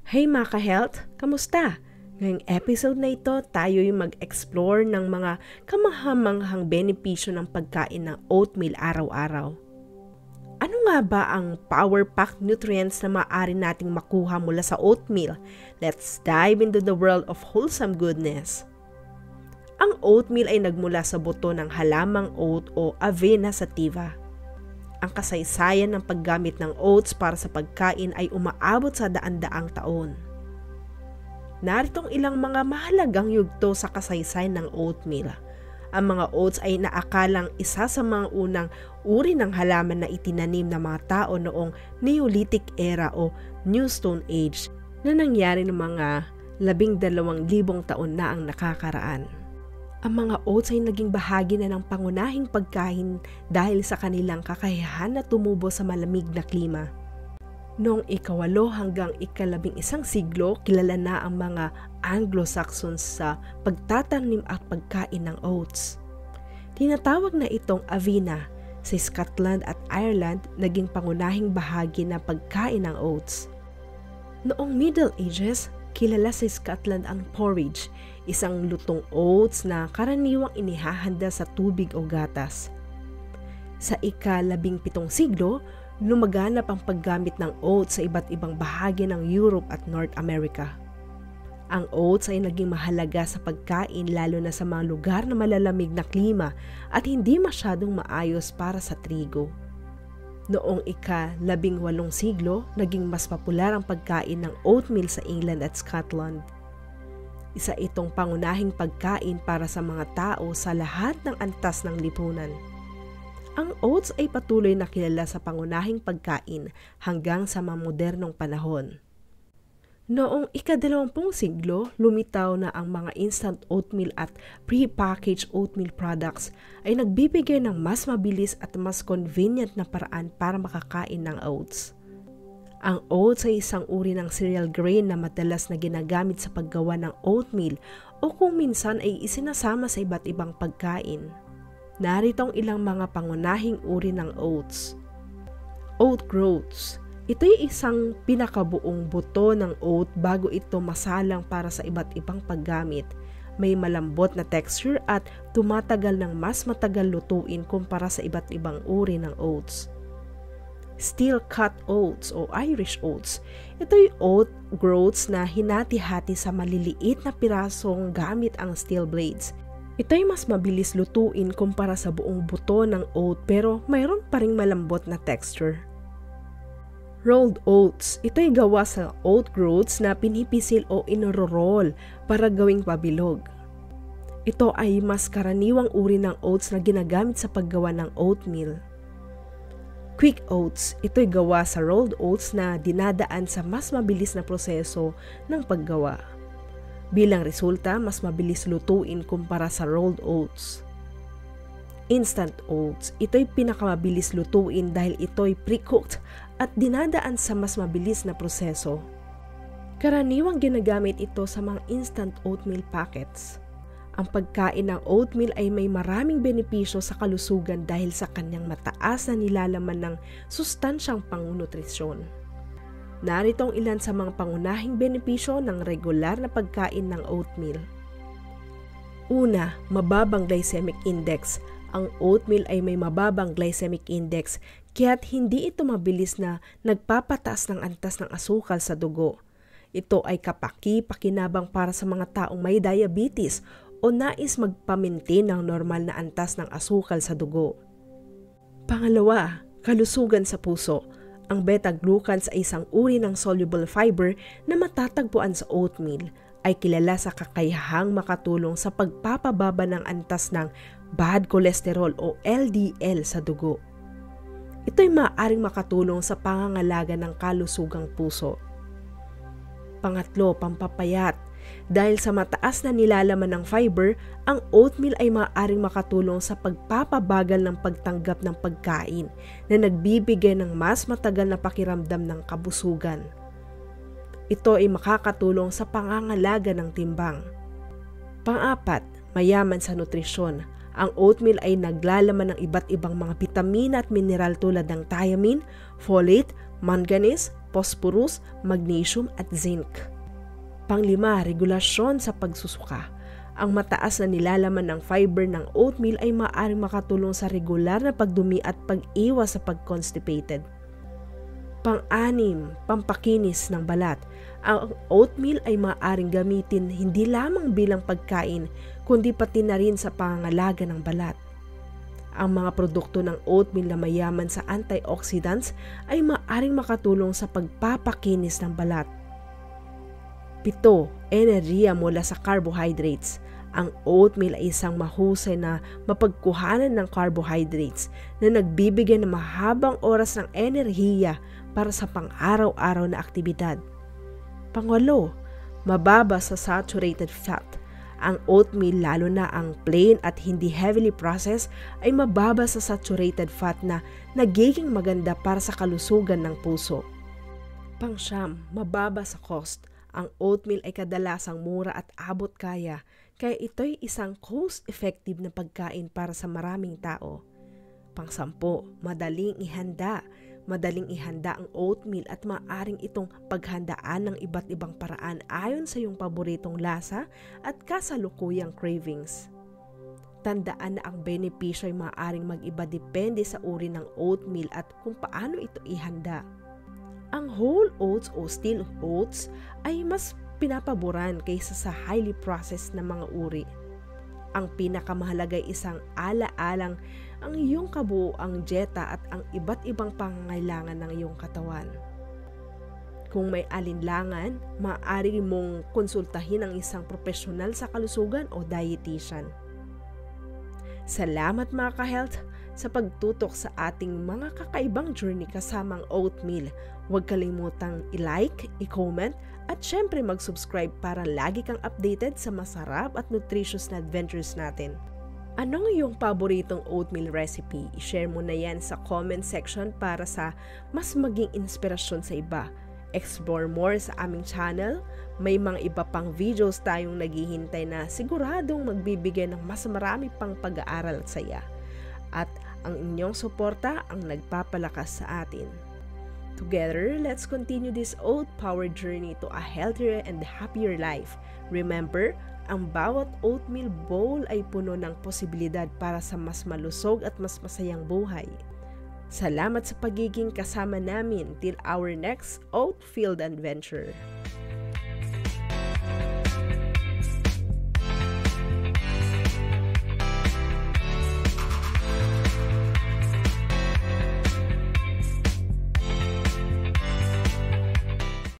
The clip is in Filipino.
Hey mga ka-health! Kamusta? Ngayong episode na ito, tayo'y mag-explore ng mga kamahamanghang benepisyo ng pagkain ng oatmeal araw-araw. Ano nga ba ang power-packed nutrients na maaari nating makuha mula sa oatmeal? Let's dive into the world of wholesome goodness. Ang oatmeal ay nagmula sa buto ng halamang oat o Avena sativa. Ang kasaysayan ng paggamit ng oats para sa pagkain ay umaabot sa daan-daang taon. Naritong ilang mga mahalagang yugto sa kasaysayan ng oatmeal. Ang mga oats ay naakalang isa sa mga unang uri ng halaman na itinanim ng mga tao noong Neolithic era o New Stone Age na nangyari ng mga 12,000 taon na ang nakakaraan. Ang mga oats ay naging bahagi na ng pangunahing pagkain dahil sa kanilang kakayahan na tumubo sa malamig na klima. Noong ika-8 hanggang ika-11 siglo, kilala na ang mga Anglo-Saxons sa pagtatanim at pagkain ng oats. Tinatawag na itong Avena. Sa Scotland at Ireland, naging pangunahing bahagi na pagkain ng oats. Noong Middle Ages, kilala sa Scotland ang porridge, isang lutong oats na karaniwang inihahanda sa tubig o gatas. Sa ika-17 siglo, lumaganap ang paggamit ng oats sa iba't ibang bahagi ng Europe at North America. Ang oats ay naging mahalaga sa pagkain lalo na sa mga lugar na malalamig na klima at hindi masyadong maayos para sa trigo. Noong ika-18 siglo, naging mas popular ang pagkain ng oatmeal sa England at Scotland. Isa itong pangunahing pagkain para sa mga tao sa lahat ng antas ng lipunan. Ang oats ay patuloy na kilala sa pangunahing pagkain hanggang sa mga modernong panahon. Noong ika-20 siglo, lumitaw na ang mga instant oatmeal at pre-packaged oatmeal products ay nagbibigay ng mas mabilis at mas convenient na paraan para makakain ng oats. Ang oats ay isang uri ng cereal grain na madalas na ginagamit sa paggawa ng oatmeal o kung minsan ay isinasama sa iba't ibang pagkain. Narito ang ilang mga pangunahing uri ng oats. Oat groats. Ito'y isang pinakabuong buto ng oat bago ito masalang para sa iba't ibang paggamit. May malambot na texture at tumatagal ng mas matagal lutuin kumpara sa iba't ibang uri ng oats. Steel-cut oats o Irish oats. Ito'y oat groats na hinati-hati sa maliliit na pirasong gamit ang steel blades. Ito'y mas mabilis lutuin kumpara sa buong buto ng oat pero mayroon pa ring malambot na texture. Rolled oats. Ito'y gawa sa oat groats na pinipisil o inoro-roll para gawing pabilog. Ito ay mas karaniwang uri ng oats na ginagamit sa paggawa ng oatmeal. Quick oats. Ito'y gawa sa rolled oats na dinadaan sa mas mabilis na proseso ng paggawa. Bilang resulta, mas mabilis lutuin kumpara sa rolled oats. Instant oats. Ito'y pinakamabilis lutuin dahil ito'y pre-cooked at dinadaan sa mas mabilis na proseso. Karaniwang ginagamit ito sa mga instant oatmeal packets. Ang pagkain ng oatmeal ay may maraming benepisyo sa kalusugan dahil sa kanyang mataas na nilalaman ng sustansyang pangnutrisyon. Narito ang ilan sa mga pangunahing benepisyo ng regular na pagkain ng oatmeal. Una, mababang glycemic index. Ang oatmeal ay may mababang glycemic index kaya't hindi ito mabilis na nagpapataas ng antas ng asukal sa dugo. Ito ay kapaki-pakinabang para sa mga taong may diabetes o nais magpamintin ng normal na antas ng asukal sa dugo. Pangalawa, kalusugan sa puso. Ang beta-glucans ay isang uri ng soluble fiber na matatagpuan sa oatmeal ay kilala sa kakayahang makatulong sa pagpapababa ng antas ng bad cholesterol o LDL sa dugo. Ito'y maaaring makatulong sa pangangalaga ng kalusugang puso. Pangatlo, pampapayat. Dahil sa mataas na nilalaman ng fiber, ang oatmeal ay maaaring makatulong sa pagpapabagal ng pagtanggap ng pagkain na nagbibigay ng mas matagal na pakiramdam ng kabusugan. Ito ay makakatulong sa pangangalaga ng timbang. Pang-apat, mayaman sa nutrisyon. Ang oatmeal ay naglalaman ng iba't ibang mga bitamina at mineral tulad ng thiamine, folate, manganese, phosphorus, magnesium at zinc. Panglima, regulasyon sa pagsusuka. Ang mataas na nilalaman ng fiber ng oatmeal ay maaaring makatulong sa regular na pagdumi at pag-iwas sa pag-constipated. Pang-anim, pampakinis ng balat. Ang oatmeal ay maaaring gamitin hindi lamang bilang pagkain, kundi pati na rin sa pangangalaga ng balat. Ang mga produkto ng oatmeal na mayaman sa antioxidants ay maaaring makatulong sa pagpapakinis ng balat. 7. Enerhiya mula sa carbohydrates. Ang oatmeal ay isang mahusay na mapagkuhanan ng carbohydrates na nagbibigay ng mahabang oras ng enerhiya para sa pang-araw-araw na aktibidad. Pangwalo, mababa sa saturated fat. Ang oatmeal, lalo na ang plain at hindi heavily processed, ay mababa sa saturated fat na nagiging maganda para sa kalusugan ng puso. Pangsyam, mababa sa cost. Ang oatmeal ay kadalasang mura at abot kaya ito'y isang cost-effective na pagkain para sa maraming tao. Pang-10, madaling ihanda. Madaling ihanda ang oatmeal at maaaring itong paghandaan ng iba't ibang paraan ayon sa iyong paboritong lasa at kasalukuyang cravings. Tandaan na ang benepisyo ay maaaring mag-iba depende sa uri ng oatmeal at kung paano ito ihanda. Ang whole oats o steel oats ay mas pinapaboran kaysa sa highly processed na mga uri. Ang pinakamahalaga ay isang ala-alang ang iyong kabuoang dieta at ang iba't ibang pangangailangan ng iyong katawan. Kung may alinlangan, maaari mong konsultahin ang isang profesional sa kalusugan o dietitian. Salamat mga ka-health sa pagtutok sa ating mga kakaibang journey kasamang oatmeal. Huwag kalimutang i-like, i-comment, at syempre mag-subscribe para lagi kang updated sa masarap at nutritious na adventures natin. Anong iyong paboritong oatmeal recipe? I-share mo na yan sa comment section para sa mas maging inspirasyon sa iba. Explore more sa aming channel. May mga iba pang videos tayong naghihintay na siguradong magbibigay ng mas marami pang pag-aaral at saya. At ang inyong suporta ang nagpapalakas sa atin. Together, let's continue this oat-powered journey to a healthier and happier life. Remember, ang bawat oatmeal bowl ay puno ng posibilidad para sa mas malusog at mas masayang buhay. Salamat sa pagiging kasama namin till our next oat-filled adventure.